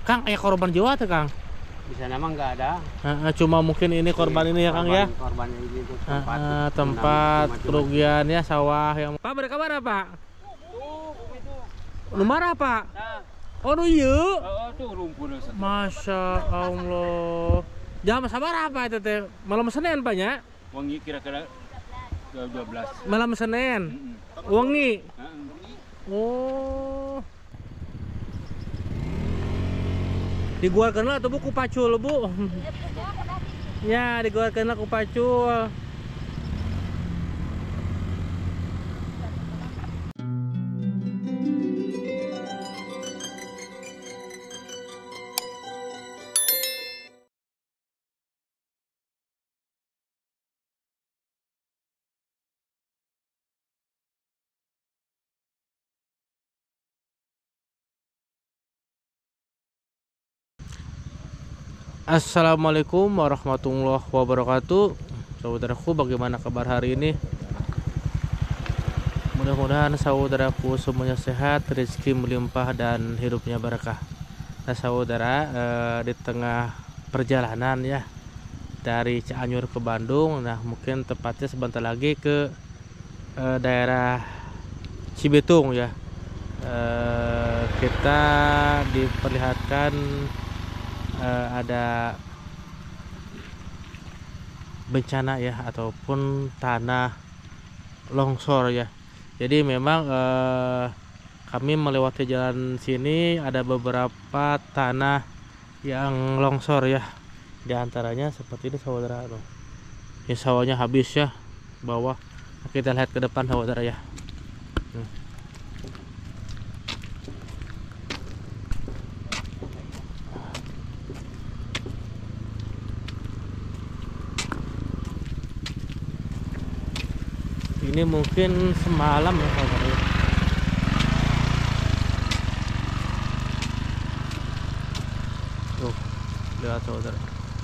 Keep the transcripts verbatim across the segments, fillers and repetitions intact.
Kang, eh korban jiwa tuh Kang? Di sana mah nggak ada. Uh, cuma mungkin ini korban ini ya Kang ya. Korban ini itu tempat Uh, uh, tempat kerugian ya sawah yang. Pak, mereka mana Pak? Tuh, itu. Nomor apa? Nah. Oh, nu iya. Oh, tuh rumput. Masya Allah. Jam sabar apa itu teh? Malam Senin Pak ya? Wangi kira-kira dua belas. Malam Senin. Mm-hmm. Wangi. Uh-uh. Oh. Diguarkeun lah tuh Bu ku pacul Bu. Ya, diguarkeun lah ku pacul. Assalamualaikum warahmatullahi wabarakatuh. Saudaraku, bagaimana kabar hari ini? Mudah-mudahan saudaraku semuanya sehat, rezeki melimpah dan hidupnya berkah. Nah saudara, eh, di tengah perjalanan ya dari Cianjur ke Bandung, nah mungkin tepatnya sebentar lagi ke eh, daerah Cibitung ya. Eh, kita diperlihatkan Uh, ada bencana ya ataupun tanah longsor ya. Jadi memang uh, kami melewati jalan sini ada beberapa tanah yang longsor ya. Di antaranya seperti ini saudara. Ini sawahnya habis ya bawah. Kita lihat ke depan saudara ya. Hmm. Ini mungkin semalam ya saudara. Tuh, lihat saudara.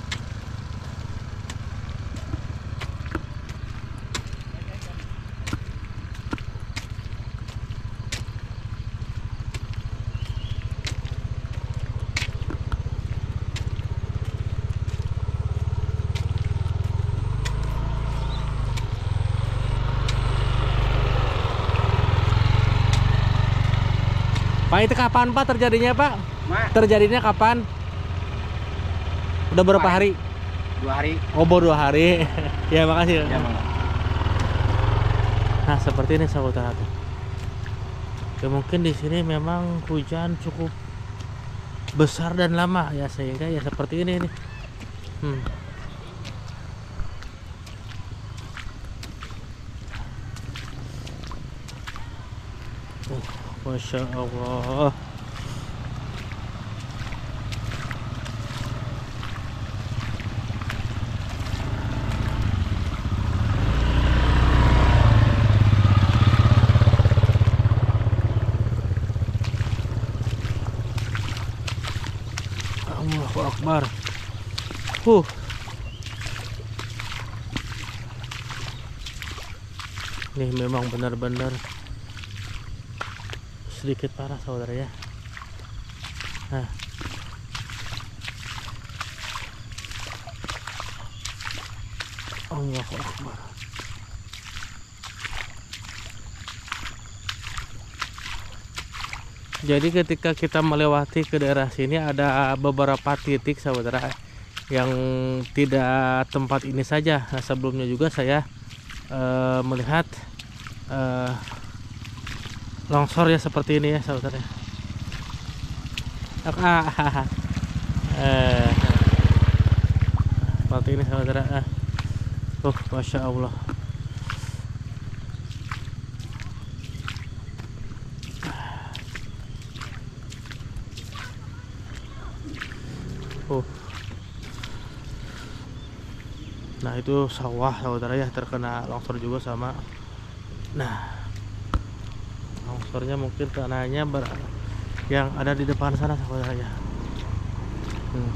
Pak, itu kapan Pak terjadinya Pak? Ma? Terjadinya kapan? Udah berapa Dua hari? Dua hari. Oh, baru dua hari. Ya makasih. Ya, Bang. Nah seperti ini saudara. Ya mungkin di sini memang hujan cukup besar dan lama ya sehingga ya seperti ini nih. Hmm. Uh, Masya Allah. Allahu Akbar. Huh. Ini memang benar-benar sedikit parah saudara ya. Nah. Allahu Akbar. Jadi ketika kita melewati ke daerah sini ada beberapa titik saudara yang tidak tempat ini saja. Nah, sebelumnya juga saya uh, melihat uh, longsor ya seperti ini ya saudara. Ah, eh, seperti ini saudara. Oh, Masya Allah. Oh. Nah itu sawah saudara ya terkena longsor juga sama. Nah longsornya mungkin tanahnya ber yang ada di depan sana saudara ya. Hmm.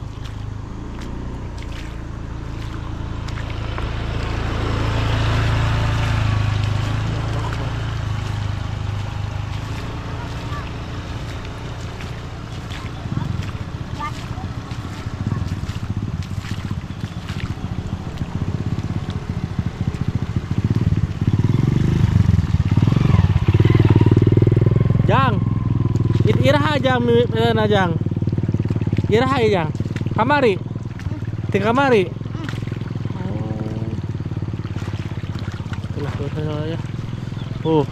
Iraha aja mi najang. Iraha aja. Kamari. Ti kamari. Oh. Ya. Oh.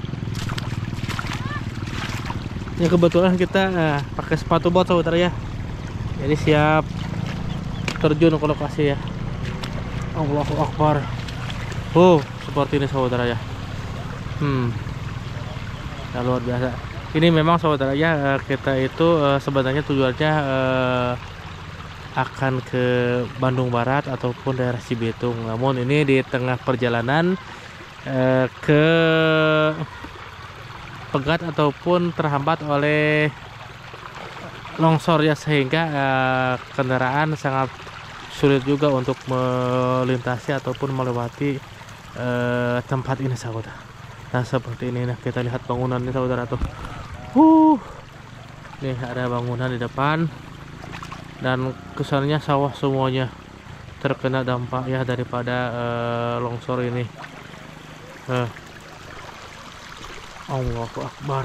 Ya kebetulan kita eh, pakai sepatu bot saudara ya. Jadi siap terjun ke lokasi ya. Allahu Akbar. Oh, seperti ini saudara ya. Hmm. Ya, luar biasa. Ini memang saudara ya, kita itu eh, sebenarnya tujuannya eh, akan ke Bandung Barat ataupun daerah Cibitung. Namun ini di tengah perjalanan eh, ke pegat ataupun terhambat oleh longsor ya, sehingga eh, kendaraan sangat sulit juga untuk melintasi ataupun melewati eh, tempat ini saudara. Nah seperti ini, nah kita lihat bangunan ini saudara tuh. Uh, nih ada bangunan di depan dan kesannya sawah semuanya terkena dampak ya daripada eh, longsor ini. Eh. Allahu Akbar.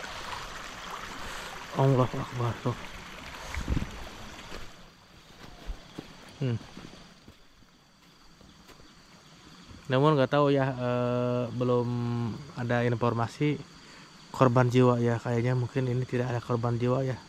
Allahu Akbar tuh. Hmm. Namun nggak tahu ya, eh, belum ada informasi korban jiwa ya, kayaknya mungkin ini tidak ada korban jiwa ya.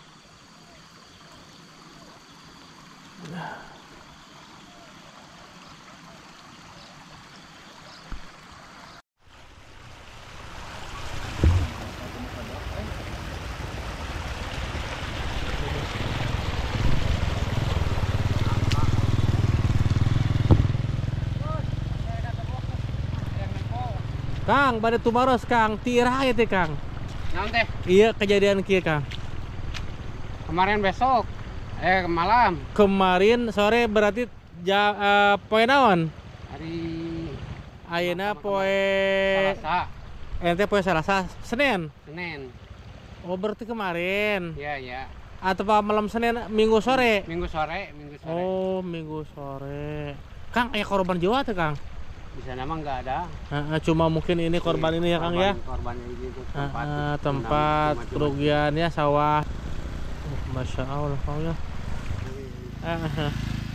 Kang, pada tumaros Kang, tirah itu Kang. Naon teh? Iya kejadian kia Kang. Kemarin besok. Eh malam. Kemarin sore berarti ja, uh, poe naon? Hari Ayeuna poe Selasa. ente poe Selasa, Senin. Senin. Oh berarti kemarin. Iya, iya. Atau apa malam Senin Minggu sore? Minggu sore, Minggu sore. Oh, Minggu sore. Kang, aya korban jiwa tuh Kang? Di sana mah enggak ada. Uh, cuma mungkin ini korban ini ya Kang ya. Korban ini itu tempat Uh, uh, tempat kerugiannya sawah. Uh, Masya Allah Kang ya. Uh, uh.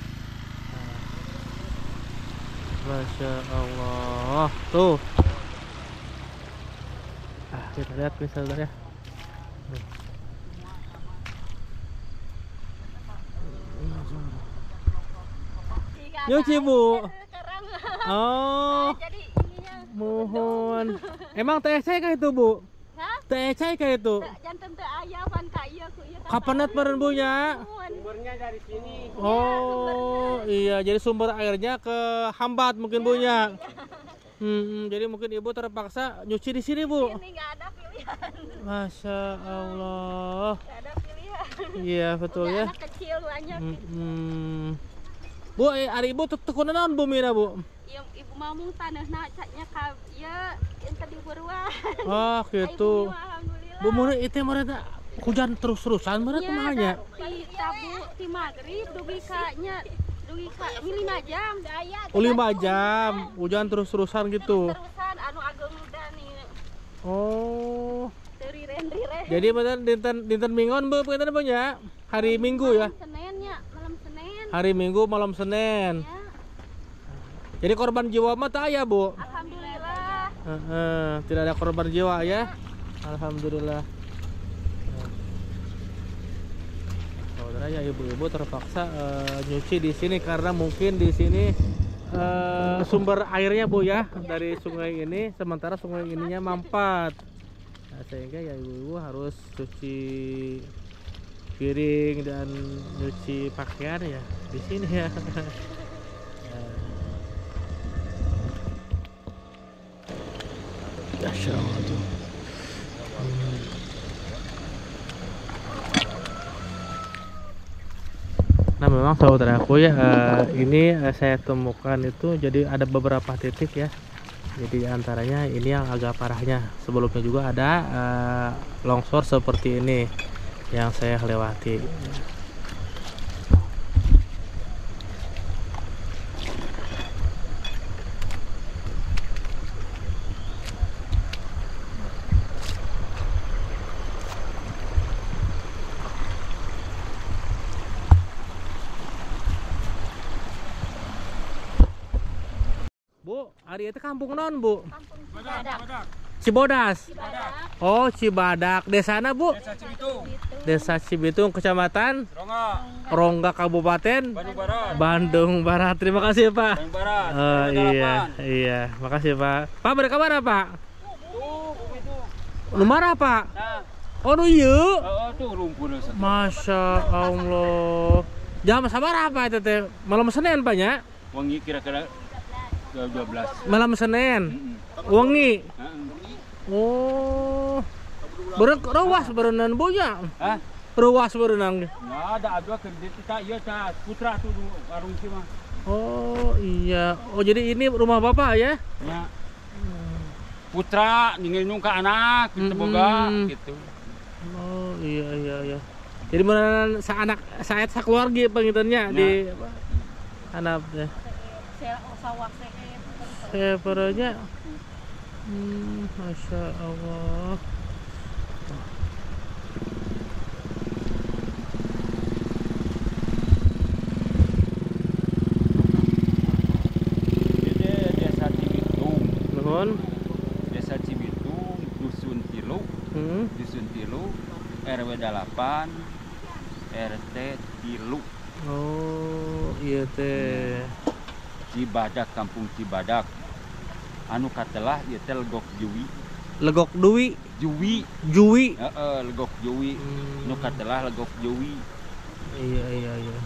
Masya Allah. Tuh. Ah, kita lihat misalnya ya. Nyuci Bu. Oh. Jadi ininya Mohon. Emang T C kah itu Bu? Hah? T C kah itu? Jantan teu aya pan ka ieu ku ieu. Kapan net meren bunya? Sumbernya dari sini. Oh iya, jadi sumber airnya ke hambat mungkin bunya. Hmm, jadi mungkin ibu terpaksa nyuci di sini Bu. Ini enggak ada pilihan. Masya Allah. Enggak ada pilihan. Iya betul ya. Anak kecil banyak. Hmm, hmm. Bu, eh, hari ibu tekunan naon bumi na Bu? Yang ibu mamung tanahna caknya ka ieu yang tadi buruan. Oh gitu. Alhamdulillah. Bu meureun itu meureun hujan terus-terusan meureun kumaha nya? Ti tabu ti magrib dugi ka nya dugi ka lima jam daya. Oh lima jam, hujan terus-terusan gitu. Terusan anu ageung udah nih. Oh. Riren-riren. Jadi bener dinten dinten Minggon Bu, pinten Bu nya? Hari Minggu ya. Senin nya, malam Senin. Hari Minggu malam Senin. Ya. Jadi korban jiwa mah tak aya Bu. Alhamdulillah. Heeh, tidak ada korban jiwa ya. Alhamdulillah. Saudara ya, ibu-ibu terpaksa uh, nyuci di sini karena mungkin di sini uh, sumber airnya Bu ya dari sungai ini, sementara sungai ininya mampet. Nah, sehingga ya ibu-ibu harus cuci piring dan nyuci pakaian ya di sini ya. Masya Allah tuh. Hmm. Nah memang saudaraku ya, uh, ini uh, saya temukan itu jadi ada beberapa titik ya. Jadi antaranya ini yang agak parahnya. Sebelumnya juga ada uh, longsor seperti ini yang saya lewati. Ari itu kampung non Bu? Kampung Cibadak. Cibodas. Cibadak. Oh Cibadak. Desana Bu? Desa Cibitung, Desa Cibitung, Kecamatan Rongga, Rongga, Kabupaten Bandung Barat, Bandung Barat. Terima kasih Pak. Bandung Barat. Oh R W iya, delapan. iya. Makasih Pak. Pak berkabar apa Pak? Tuh, itu. Lumara Pak? Nah, Oh nu iya. oh, tuh rumput. Masya Allah. Jam sabar apa itu teh? Malam Senin Pak nya? Wangi kira-kira dua belas. Malam Senin. Mm-mm. Wengi. Heeh. Oh. Beren ruas berenang punya. Hah? Ruas berenang. Nggak ada, ada kerja kita, iya ta putra tuh dulu, warung sih mah. Oh iya. Oh jadi ini rumah Bapak ya? Ya. Putra ninggalin ke anak, kita boga Mm-mm. gitu. Oh iya iya iya. Jadi mana anak saya sakeluarga pengintennya Nah. di apa? Anak teh. Saya sawah saya. Sepertinya. Hmm, Masya Allah. Jadi desa Cibitung, Nuhun. desa Cibitung, dusun Tilu, Hmm. dusun Tilu, R W delapan, R T Tilu, Oh iya teh. Cibadak, kampung Cibadak. Anu katelah ieu teh legok Juwi, Legok Dwi, Juwi, Jui. heeh, legok Juwi. Hmm. Anu katelah legok Juwi. Iya iya iya.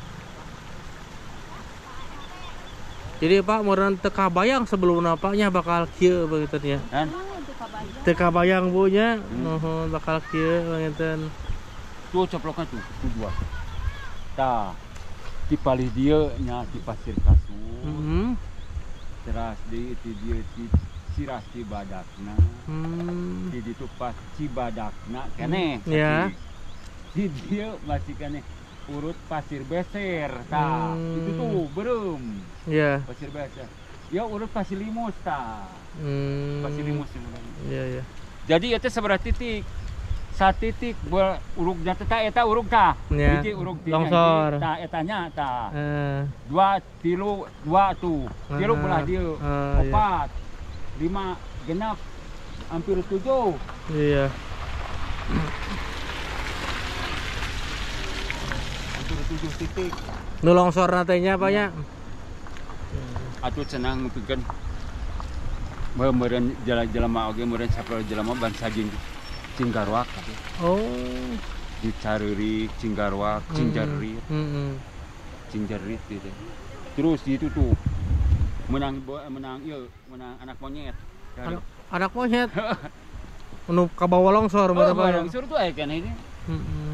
Jadi Pak meureun teu kabayang sebelum napanya bakal kieu begitu ya. Dan Oh, itu kabayang. Teu kabayang Bu nya, Hmm. nuhun bakal kieu begitu. tuh coploknya tuh, tuh dua. Tah, di palih dia nya di pasir kasur. Hmm. Teras di itu dia di sirah Cibadakna. Hmm. Di itu pas Cibadakna keneh. Ya. Di dia masih keneh urut pasir beser. Tah, Hmm. itu tuh berem Iya. pasir beser. Ya urut pasir limus tah. Hmm. Pasir limus sebenarnya. Iya iya. Jadi itu seberapa titik? Satu titik buat uruk jatuh tak eta uruk tah. Ya. Hiji uruk tiga Longsor. hiji, tah etanya tah. Eh, Dua tilu dua tuh. Tilu Ah, belah dia. ah, iya. Empat, lima, genap, hampir tujuh. iya. Hampir tujuh titik. Nu longsor natenya Pak nya? Atuh cenah ngupikeun. Meureun jalan-jalan oge meureun saprol jelema bangsa jeung Cinggarwak Oh. di Careurik, Cinggarwak, Cinjarit, Heeh. Cinjarit gitu. Terus di itu tuh menang bo- menang ieu, menang anak monyet. Anak, anak monyet. Nu kabawa longsor Oh, berapa? barang suruh tuh aya kan ini. Heeh.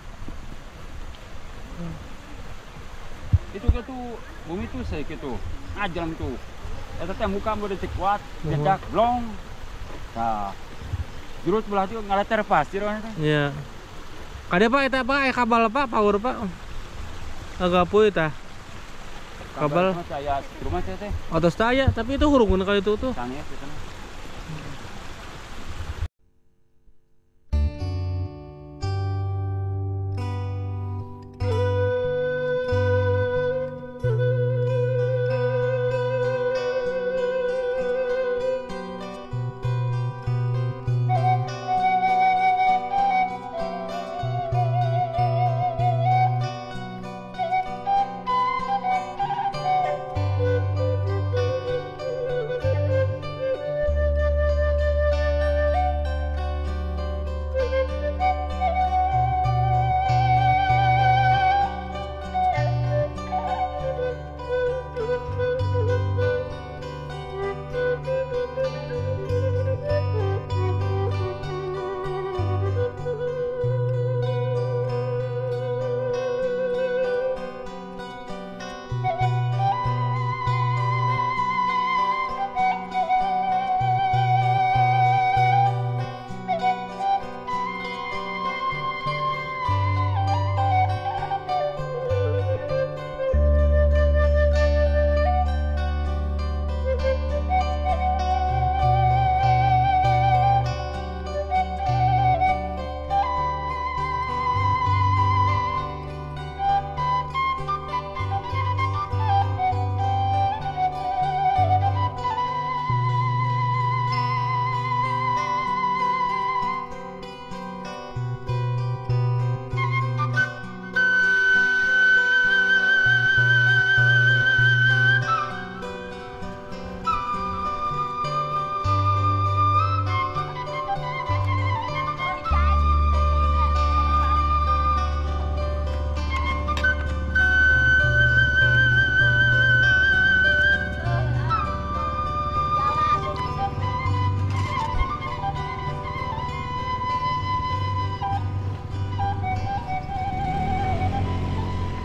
Itu gitu bumi tuh saya gitu. Ajaran tuh. Eta teh muka meureun teh kuat, jedak blong. Tah. Jurus belah itu ngalater pasir orang teh. Iya. Kada Pak eta Pak, aya kabel Pak, power Pak. Agak puy tah. Kabel. Saya rumah teh teh. Otos taya, tapi itu hurung kali itu tuh. Tanya ke sana.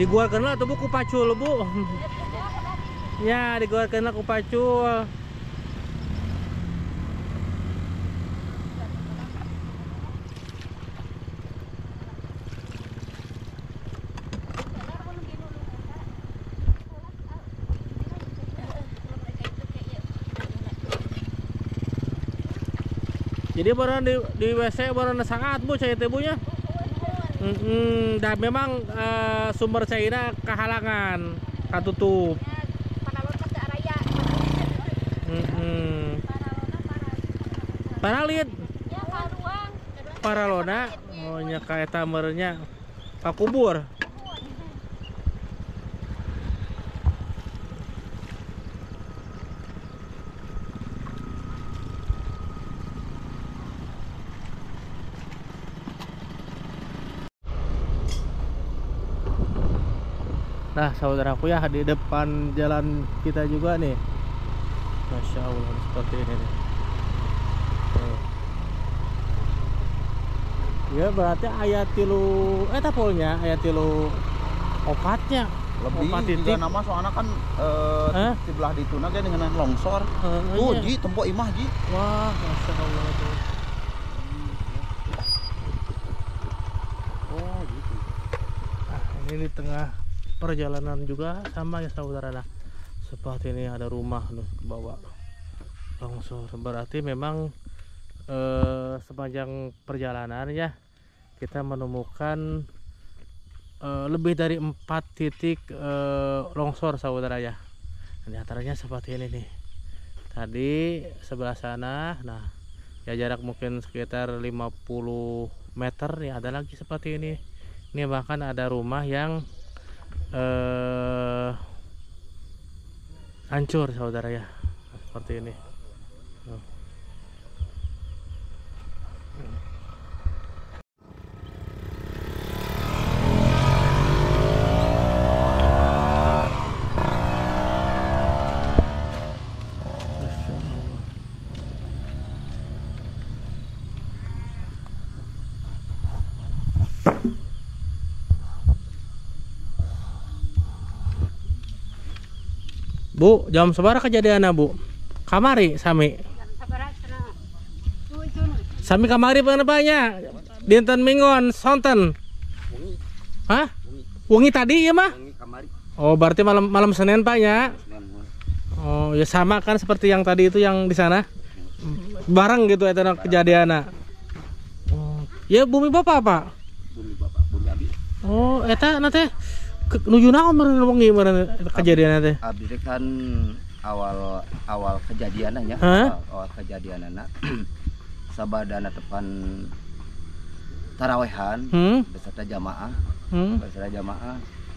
Diguarkeun lah tuh Bu ku pacul Bu. Ya, diguarkeun lah ku pacul. Jadi baru di, di W C baru sangat Bu cai teh Bu nya. Mm -mm, dan memang uh, sumber cairnya kehalangan, katutup. Mm -mm. Paralit. Paralona, oh nya ka eta meurnya pakubur. Nah saudaraku ya, di depan jalan kita juga nih, Masya Allah seperti ini nih. Tuh. Ya berarti ayat tilu eh tapolnya ayat tilu opatnya lebih opat juga titik nama soalnya kan eh, Hah? di sebelah di tuna kan dengan longsor. Eh, Tuh iya. Ji tempo imah Ji. Wah Masya Allah tuh. Oh gitu. Nah, ini di tengah perjalanan juga sama ya saudara, nah seperti ini ada rumah nih ke bawah longsor. Berarti memang eh, sepanjang perjalanan ya kita menemukan eh, lebih dari empat titik eh, longsor saudara ya. Di antaranya seperti ini nih, tadi sebelah sana, nah ya jarak mungkin sekitar lima puluh meter nih ada lagi seperti ini. Ini bahkan ada rumah yang eh, hancur saudara ya, seperti ini. Tuh. Masya Allah. Bu, jam seberapa kejadiannya Bu? Kamari sami. Sami kamari pengen banyak. Dinten Mingon sonten. Hah? Wengi tadi ya mah? Ini kamari. Oh, berarti malam malam Senin Pak ya? Senin. Oh, ya sama kan seperti yang tadi itu yang di sana. Bareng gitu eta kejadiannya. Oh, ya bumi Bapak Pak. Bumi Bapak, bumi Abi. Oh, eta nanti nuju naon meureun wengi meureun kejadiannya teh? Abi teh kan awal awal kejadiannya Hah? awal, awal kejadiannya sabadana tepan tarawehan Hmm? beserta jamaah Hmm? beserta jamaah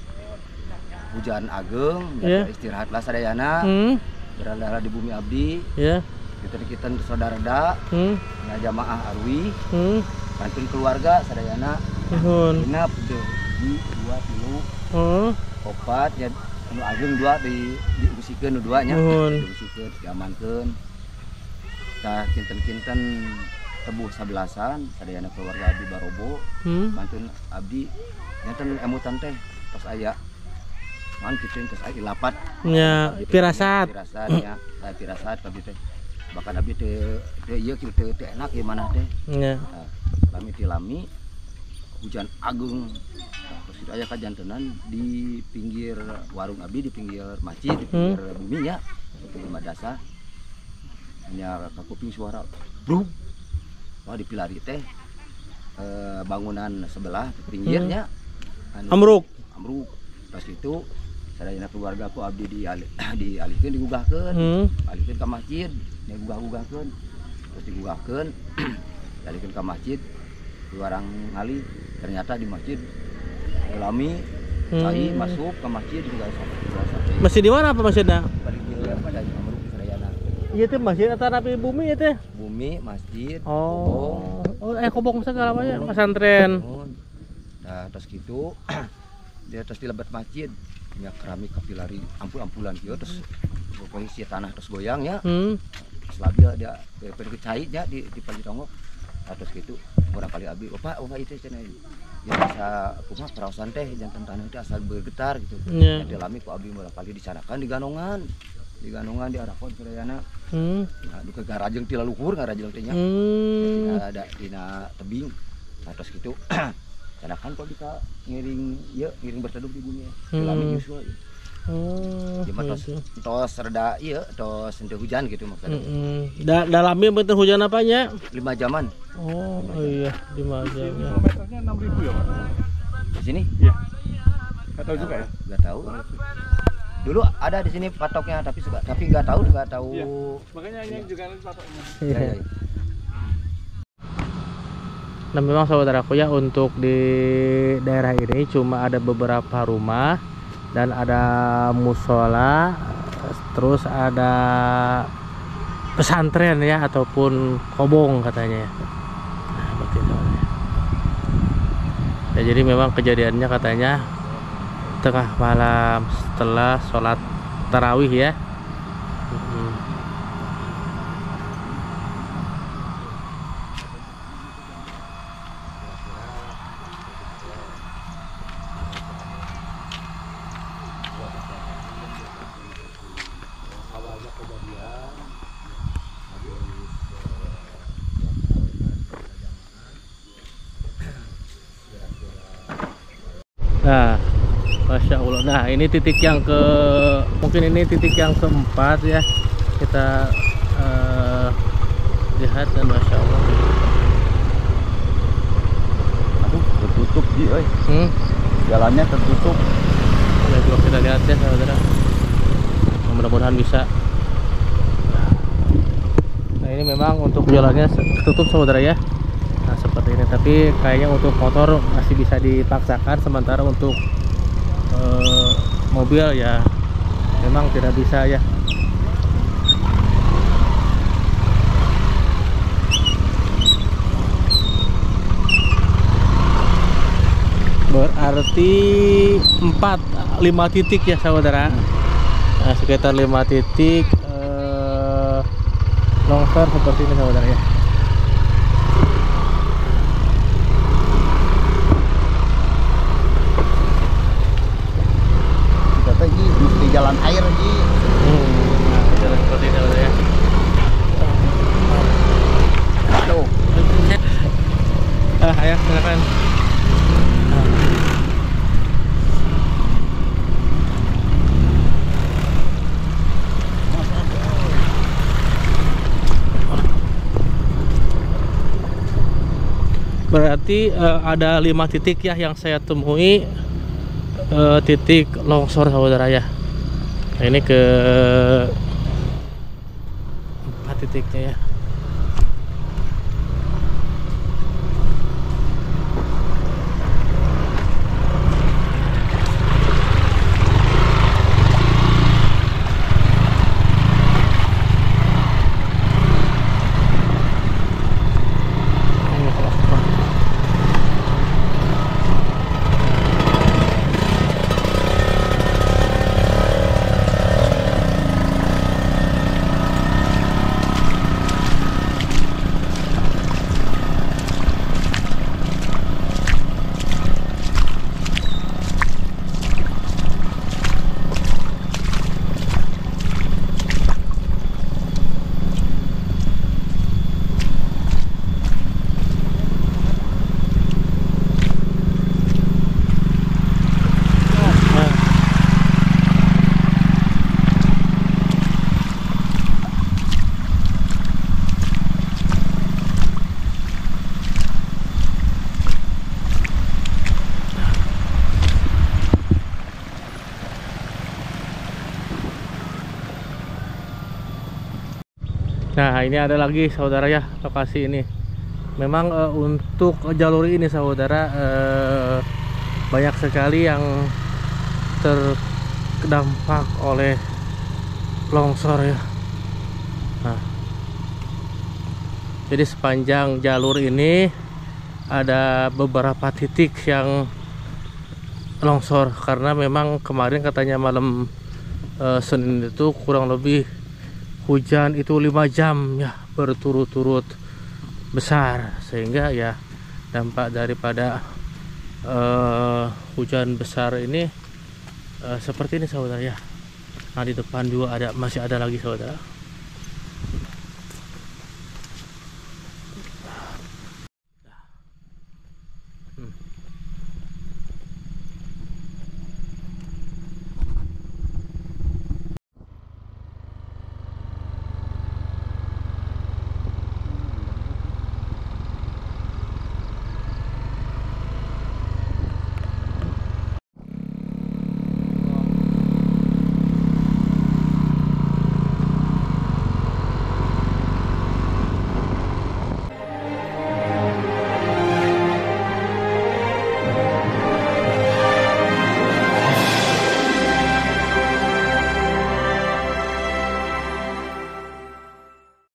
hujan ageng Iya. yeah. Istirahatlah sadayana Hmm? berada di bumi abdi Ya. kita kita saudara da Hmm? ya jamaah arwi Hmm? kantun keluarga sadayana Nuhun. genap di dua tilu Oh. opat ya anu ageng dua di diusikeun nu duanya Nuhun. diusikeun diamankeun tah kinten-kinten tebuh sabelasan sadayana keluarga abdi barobo Hmm? mantun abdi nyaten emutan teh tos aya man kitu tos aya lapat Ya, firasat. firasatnya saya firasat abdi teh bahkan abdi teh teh ieu kitu teh teh enak ieu manah teh Ya. nah, lami ti lami hujan agung nah, terus itu aya kajantenan di pinggir warung abdi di pinggir masjid di pinggir bumi nya di pinggir madrasah nya kakuping suara bruk wah dipilari teh eh, bangunan sebelah pinggirnya anu, Amruk. amruk pas itu sadayana keluarga ku abdi diali, dialihkeun digugahkeun Hmm? alihkeun ka masjid nya gugah-gugahkeun terus digugahkeun dialihkeun ka masjid orang ngali ternyata di masjid lami cai Hmm. masuk ke masjid juga sampai Masih di mana apa masjidnya? balik dia pada amruk sadayana Iya teh masjid atau napi bumi ya teh. bumi masjid Oh. Oh, eh kobong segala macam pesantren. kobong. Nah terus gitu dia terus di lebat masjid nya keramik kapilari ampul-ampulan kieu terus posisi tanah terus goyang ya Hmm. terus labil dia pengen cai nya di di pali tonggo. Nah, terus gitu orang kali abi bapak bapak itu cenah yang bisa kumah perawasan teh jantan tanah itu asal bergetar gitu. Iya. Yang dialami ku abdi mulai kali disanakan di Ganongan. Di Ganongan di Arakon Surayana. Hmm. Nah, duka garajeng ti laluhur garajeng teh nya. Hmm. Dina ada dina tebing. Nah, terus gitu. Sanakan kok bisa ngiring ieu ngiring berteduh di bumi. Dialami nyusul. Oh. Cuma tos tos reda ieu tos henteu hujan gitu maksudnya. Heeh. Da dalamnya betul hujan apanya? Lima jaman. Oh, oh iya, lima jam ya. Kilometernya enam ribu ya Pak? Di sini? Iya. Nggak tahu juga ya? Nggak tahu. Dulu ada di sini patoknya tapi suka tapi nggak tahu nggak tahu. Iya. Makanya ini juga nanti patoknya. Ya, ya, ya. Nah memang saudaraku ya untuk di daerah ini cuma ada beberapa rumah dan ada musola, terus ada pesantren ya ataupun kobong katanya. Nah, begitu. Ya, jadi memang kejadiannya katanya tengah malam setelah sholat tarawih ya. Hmm. Nah, Masya Allah. Nah, ini titik yang ke mungkin ini titik yang keempat ya. Kita uh, lihat dan Masya Allah. Aduh, tertutup Ji, oi. Hmm? Jalannya tertutup. Ya, coba kita lihat ya, saudara. Mudah-mudahan bisa. Nah, ini memang untuk jalannya tertutup, saudara ya. Nah, seperti ini. Tapi kayaknya untuk motor masih bisa dipaksakan, sementara untuk uh, mobil ya memang tidak bisa ya. Berarti empat lima titik ya saudara. Nah, sekitar lima titik uh, longsor seperti ini saudara ya. Kata Ji, mesti jalan air Ji. Hmm, nah, jalan seperti ini saudara ya. Aduh. Ah, ayo silakan. Berarti uh, ada lima titik ya yang saya temui uh, titik longsor saudara ya. Nah, ini ke empat titiknya ya. Nah, ini ada lagi saudara ya lokasi ini. Memang uh, untuk jalur ini saudara uh, banyak sekali yang terdampak oleh longsor ya. Nah, jadi sepanjang jalur ini ada beberapa titik yang longsor karena memang kemarin katanya malam uh, Senin itu kurang lebih hujan itu lima jam ya berturut-turut besar, sehingga ya dampak daripada uh, hujan besar ini uh, seperti ini saudara ya. Nah di depan juga ada, masih ada lagi saudara.